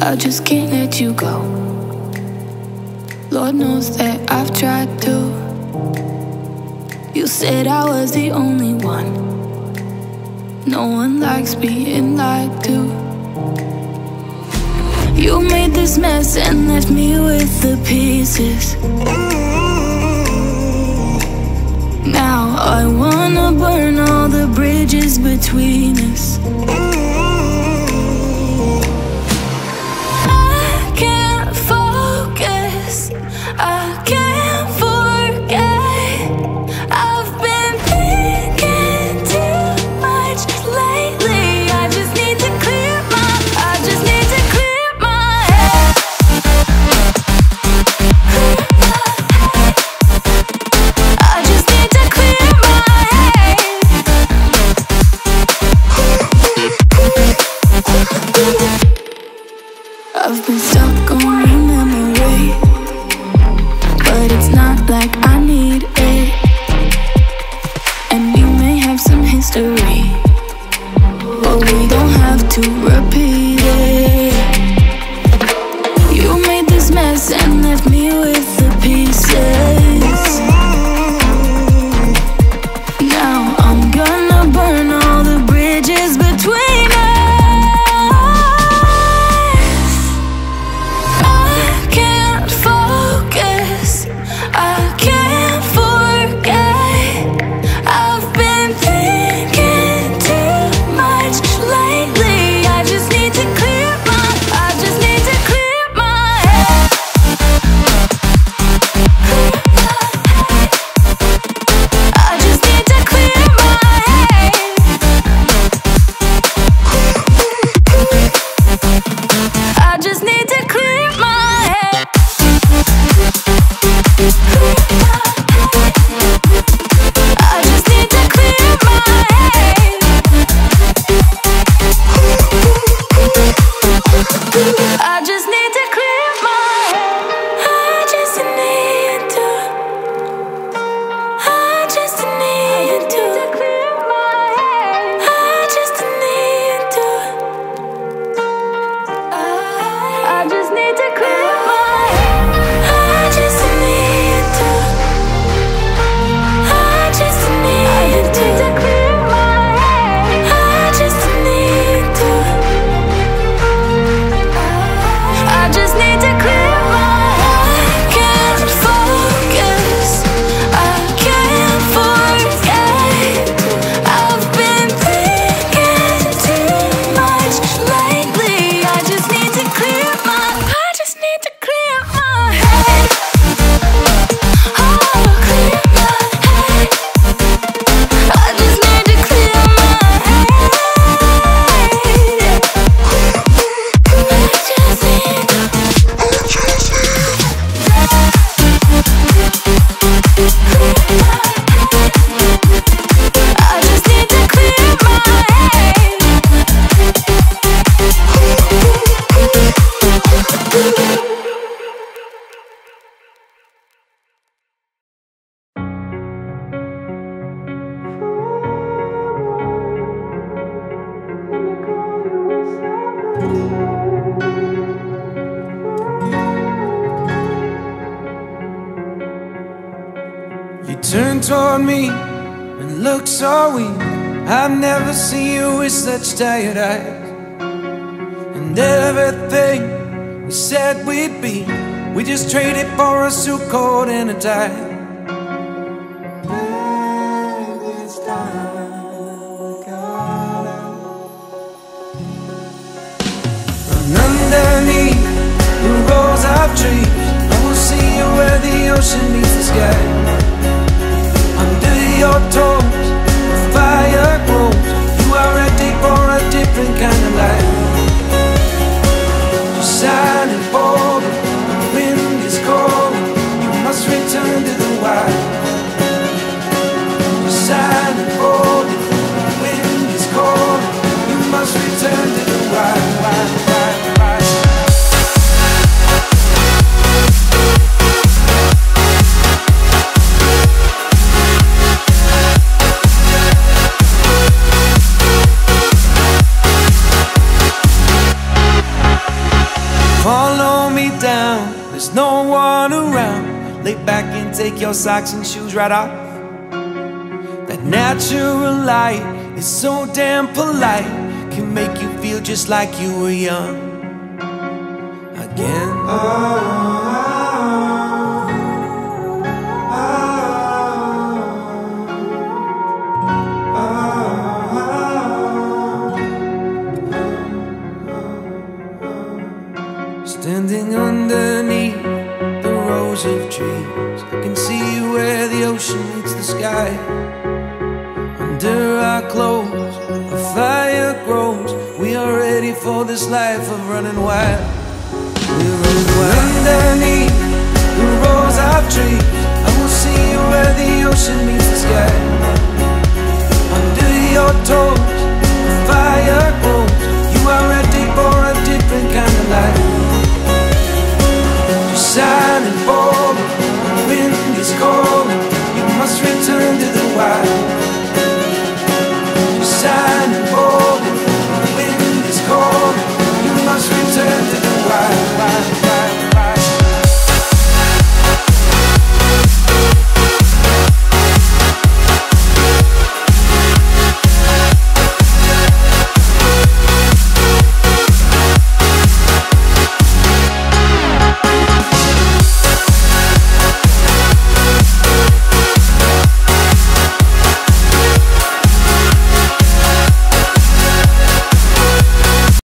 I just can't let you go. Lord knows that I've tried to. You said I was the only one. No one likes being lied to. You made this mess and left me with the pieces. Now I wanna burn all the bridges between us. I can't focus, I can't forget. I've been thinking too much lately. I just need to clear my head. I just need to clear my head. I've been stuck on your memory, but it's not like I need it. And we may have some history, but we don't have to repeat it. You made this mess and left me with the pieces. Now I'm gonna burn all the bridges between us. I can't focus, I can't forget. I've been thinking too much lately. I just need to clear my head. I just need to clear my head. I just need to clear my head. I just need to clear my head. I just need to clear my head. I just need to. I just need to clear my head. I just need to. I just need to clear my head. I just need to. I just need to clear my head. I just need to. I just need to clear my head. I can't focus, I can't forget. I've been thinking too much lately. I just need to clear my head. Oh, clear my head. I just need to clear my head. I just need to clear my head. You turn toward me and look so weak. I've never seen you with such tired eyes. And everything we said we'd be, we just traded for a suit coat and a tie. And underneath the rows of trees, I will see you where the ocean meets the sky. Under your toes, the fire grows. You are ready for a different kind of life. You're silent, bold, the wind is cold. You must return to the wild. You're silent, bold, the wind is cold. You must return to the wild, wild, wild, wild. take your socks and shoes right off. That natural light is so damn polite, can make you feel just like you were young again. Standing underneath the rows of trees, I can see where the ocean meets the sky. Under our clothes, a fire grows. We are ready for this life of running wild. We're running wild. Underneath the rows of trees, I will see where the ocean meets